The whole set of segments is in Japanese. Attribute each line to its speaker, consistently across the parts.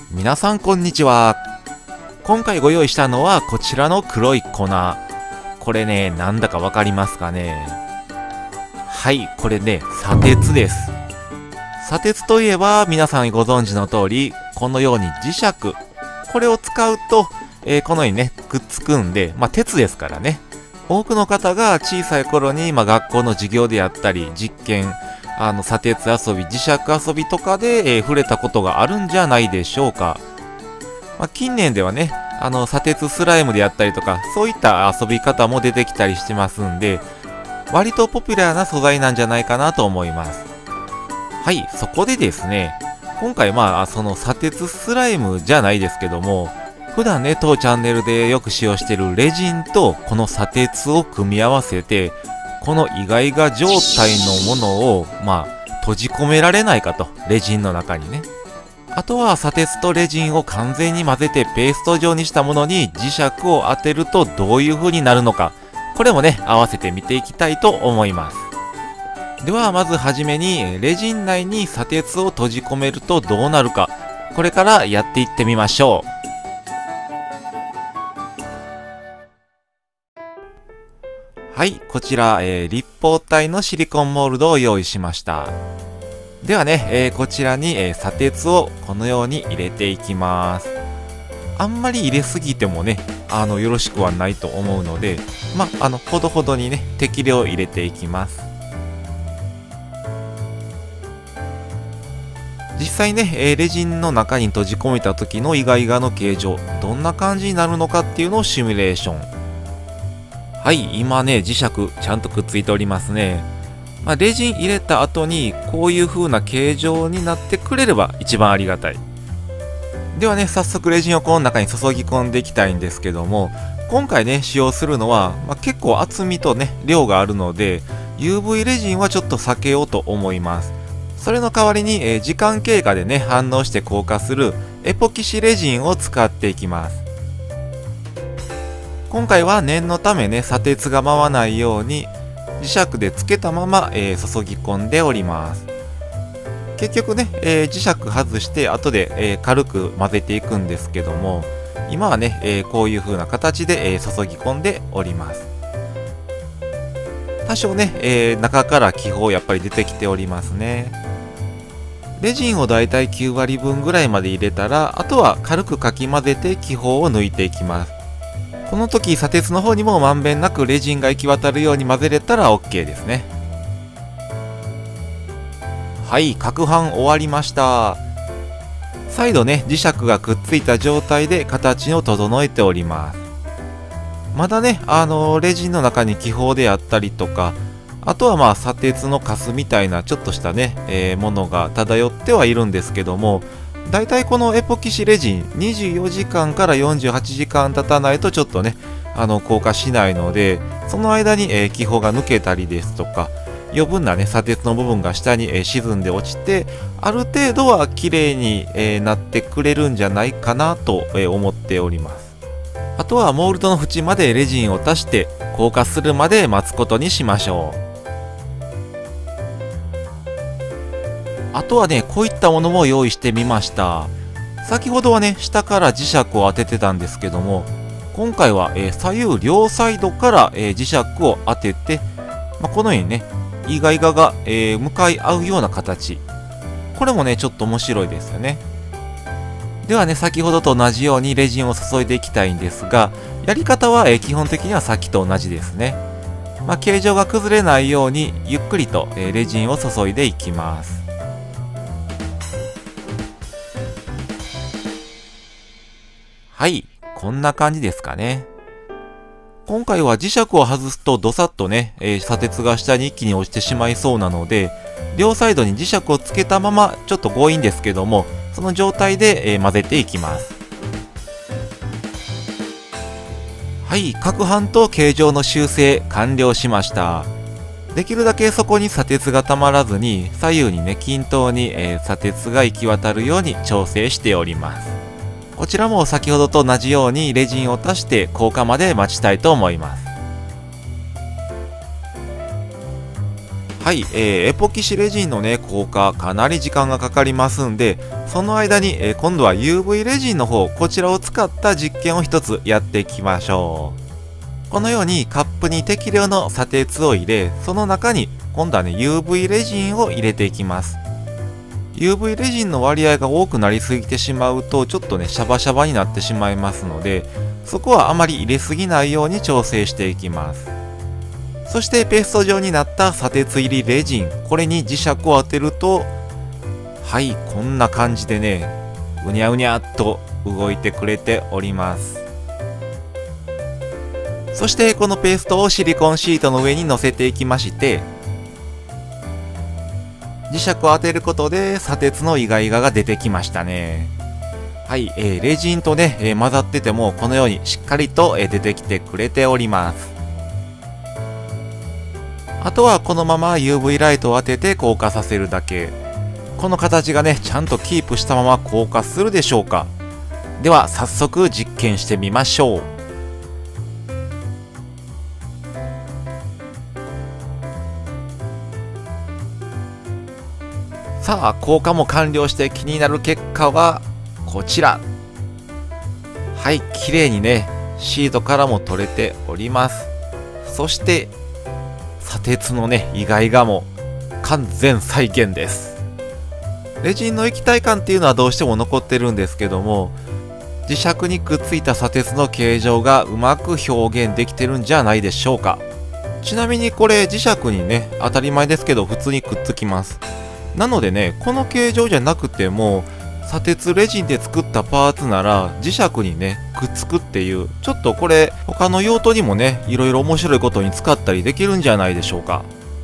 Speaker 1: 皆さんこんにちは。今回ご用意したのはこちらの黒い粉。これね、なんだかわかりますかね。はい、これね、砂鉄です。砂鉄といえば皆さんご存知の通り、このように磁石。これを使うと、このようにね、くっつくんで、鉄ですからね。多くの方が小さい頃に、学校の授業であったり、実験、砂鉄遊び、磁石遊びとかで、触れたことがあるんじゃないでしょうか。近年ではね、砂鉄スライムであったりとか、そういった遊び方も出てきたりしてますんで、割とポピュラーな素材なんじゃないかなと思います。はい、そこでですね、今回その砂鉄スライムじゃないですけども、普段ね、当チャンネルでよく使用しているレジンとこの砂鉄を組み合わせて、このイガイガ状態のものを、閉じ込められないかと、レジンの中にね。あとは砂鉄とレジンを完全に混ぜてペースト状にしたものに磁石を当てるとどういう風になるのか、これもね、合わせて見ていきたいと思います。ではまずはじめに、レジン内に砂鉄を閉じ込めるとどうなるか、これからやっていってみましょう。はい、こちら、立方体のシリコンモールドを用意しました。ではね、こちらに、砂鉄をこのように入れていきます。あんまり入れすぎてもね、よろしくはないと思うので、ほどほどにね、適量入れていきます。実際ね、レジンの中に閉じ込めた時のイガイガの形状、どんな感じになるのかっていうのをシミュレーション。はい、今ね、磁石ちゃんとくっついておりますね。レジン入れた後にこういう風な形状になってくれれば一番ありがたい。ではね、早速レジンをこの中に注ぎ込んでいきたいんですけども、今回ね、使用するのは、結構厚みとね、量があるので、UV レジンはちょっと避けようと思います。それの代わりに、時間経過でね、反応して硬化するエポキシレジンを使っていきます。今回は念のためね、砂鉄が舞わないように磁石でつけたまま、注ぎ込んでおります。結局ね、磁石外して後で、軽く混ぜていくんですけども、今はね、こういう風な形で、注ぎ込んでおります。多少ね、中から気泡やっぱり出てきておりますね。レジンをだいたい9割分ぐらいまで入れたら、あとは軽くかき混ぜて気泡を抜いていきます。この時砂鉄の方にもまんべんなくレジンが行き渡るように混ぜれたら OK ですね。はい、攪拌終わりました。再度ね、磁石がくっついた状態で形を整えております。まだね、レジンの中に気泡であったりとか、あとは砂鉄のカスみたいなちょっとしたね、ものが漂ってはいるんですけども、だいたいこのエポキシレジン24時間から48時間経たないとちょっとね、硬化しないので、その間に、気泡が抜けたりですとか、余分なね、砂鉄の部分が下に、沈んで落ちて、ある程度は綺麗に、なってくれるんじゃないかなと、思っております。あとはモールドの縁までレジンを足して硬化するまで待つことにしましょう。あとはね、こういったものも用意してみました。先ほどはね、下から磁石を当ててたんですけども、今回は、左右両サイドから、磁石を当てて、このようにね、イガイガが、向かい合うような形。これもね、ちょっと面白いですよね。ではね、先ほどと同じようにレジンを注いでいきたいんですが、やり方は、基本的にはさっきと同じですね。形状が崩れないように、ゆっくりと、レジンを注いでいきます。はい、こんな感じですかね。今回は磁石を外すとドサッとね、砂鉄が下に一気に落ちてしまいそうなので、両サイドに磁石をつけたまま、ちょっと強引ですけども、その状態で、混ぜていきます。はい、攪拌と形状の修正完了しました。できるだけそこに砂鉄がたまらずに、左右にね、均等に、砂鉄が行き渡るように調整しております。こちらも先ほどと同じようにレジンを足して硬化まで待ちたいと思います。 はい、エポキシレジンのね、硬化、かなり時間がかかりますんで、その間に、今度は UV レジンの方、こちらを使った実験を一つやっていきましょう。このようにカップに適量の砂鉄を入れ、その中に今度はね、UV レジンを入れていきます。UV レジンの割合が多くなりすぎてしまうと、ちょっとね、シャバシャバになってしまいますので、そこはあまり入れすぎないように調整していきます。そしてペースト状になった砂鉄入りレジン、これに磁石を当てると、はい、こんな感じでね、うにゃうにゃっと動いてくれております。そしてこのペーストをシリコンシートの上に乗せていきまして、磁石を当てることで砂鉄のイガイガが出てきましたね。はい、レジンとね、混ざっててもこのようにしっかりと、出てきてくれております。あとはこのまま UV ライトを当てて硬化させるだけ。この形がね、ちゃんとキープしたまま硬化するでしょうか。では早速実験してみましょう。さあ、硬化も完了して気になる結果はこちら。はい、綺麗にね、シートからも取れております。そして砂鉄のね、イガイガも完全再現です。レジンの液体感っていうのはどうしても残ってるんですけども、磁石にくっついた砂鉄の形状がうまく表現できてるんじゃないでしょうか。ちなみにこれ磁石にね、当たり前ですけど普通にくっつきます。なのでね、この形状じゃなくても砂鉄レジンで作ったパーツなら磁石にね、くっつくっていう、ちょっとこれ他の用途にもね、いろいろ面白いことに使ったりできるんじゃないでしょうか。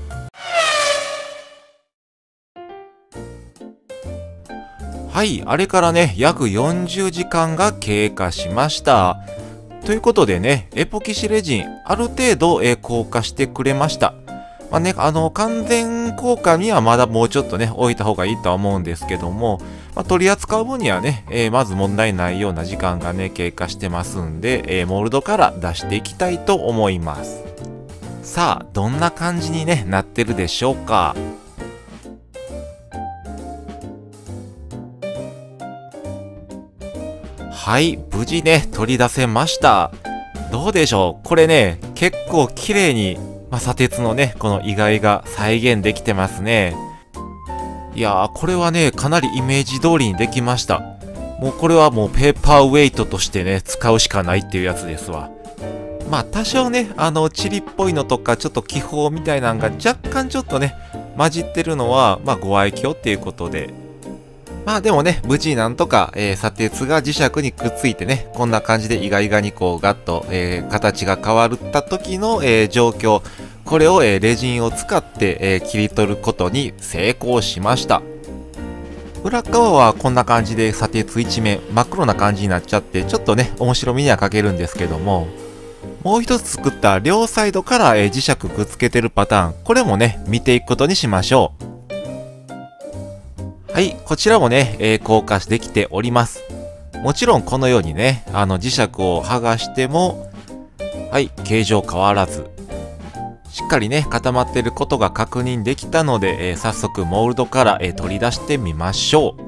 Speaker 1: はい、あれからね、約40時間が経過しました。ということでね、エポキシレジン、ある程度、硬化してくれました。まあね、完全硬化にはまだもうちょっとね、置いた方がいいとは思うんですけども、まあ、取り扱う分にはね、まず問題ないような時間がね、経過してますんで、モールドから出していきたいと思います。さあ、どんな感じにね、なってるでしょうか。はい、無事ね、取り出せました。どうでしょう、これね、結構綺麗に、砂鉄のね、このイガイガ再現できてますね。いやー、これはね、かなりイメージ通りにできました。もうこれはもうペーパーウェイトとしてね、使うしかないっていうやつですわ。まあ多少ね、チリっぽいのとか、ちょっと気泡みたいなのが若干ちょっとね、混じってるのは、まあご愛嬌っていうことで。まあでもね、無事なんとか、砂鉄が磁石にくっついてね、こんな感じでイガイガにこうガッと、形が変わった時の、状況、これを、レジンを使って、切り取ることに成功しました。裏側はこんな感じで砂鉄一面真っ黒な感じになっちゃって、ちょっとね、面白みには欠けるんですけども、もう一つ作った両サイドから、磁石くっつけてるパターン、これもね、見ていくことにしましょう。はい、こちらもね、硬化できております。もちろんこのようにね、磁石を剥がしても、はい、形状変わらず、しっかりね、固まっていることが確認できたので、早速モールドから、取り出してみましょう。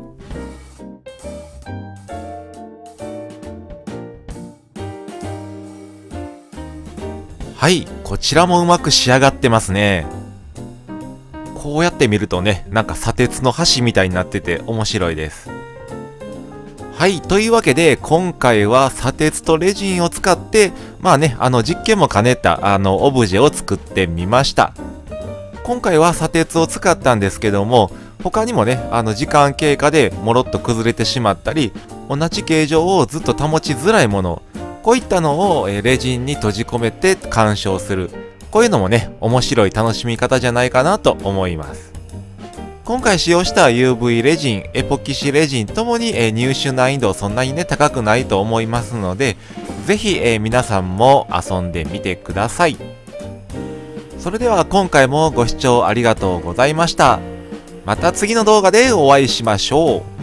Speaker 1: はい、こちらもうまく仕上がってますね。こうやって見るとね、なんか砂鉄の箸みたいになってて面白いです。はい、というわけで今回は砂鉄とレジンを使ってまあね、実験も兼ねたオブジェを作ってみました。今回は砂鉄を使ったんですけども、他にもね、時間経過でもろっと崩れてしまったり、同じ形状をずっと保ちづらいもの、こういったのをレジンに閉じ込めて鑑賞する。こういうのもね、面白い楽しみ方じゃないかなと思います。今回使用した UV レジン、エポキシレジンともに入手難易度そんなにね、高くないと思いますので、ぜひ皆さんも遊んでみてください。それでは今回もご視聴ありがとうございました。また次の動画でお会いしましょう。